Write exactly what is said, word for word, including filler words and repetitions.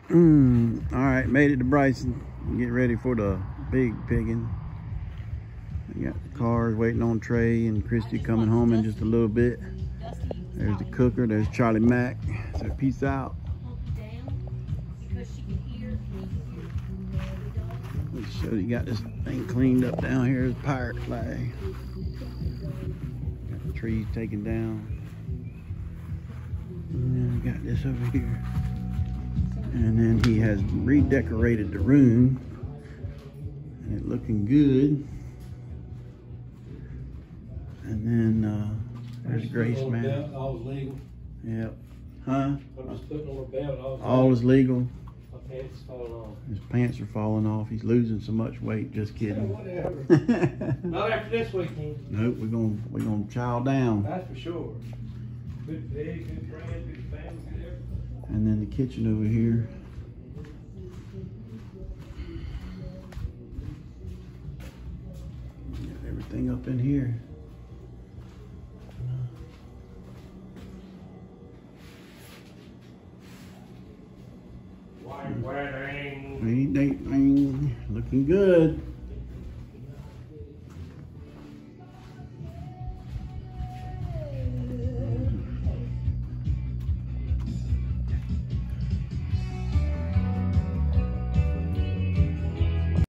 Mm, all right, made it to Bryson. Get ready for the big pigging. We got the cars waiting on Trey and Christy coming home in just a little bit. There's the cooker. There's Charlie Mac. So peace out. So you got this thing cleaned up down here. Is pirate flag. Got the trees taken down. And then we got this over here. And then he has redecorated the room. And it looking good. And then uh, there's Grace Man. All is legal. Yep. Huh? I'm just putting on a belt. All, all is legal. My pants falling off. His pants are falling off. He's losing so much weight. Just kidding. Yeah, whatever. Not after this weekend. Nope. We're gonna we're gonna chow down. That's for sure. Good pig, good friend, good family, good everything. And then the kitchen over here. Got everything up in here. White wedding. Wedding, looking good.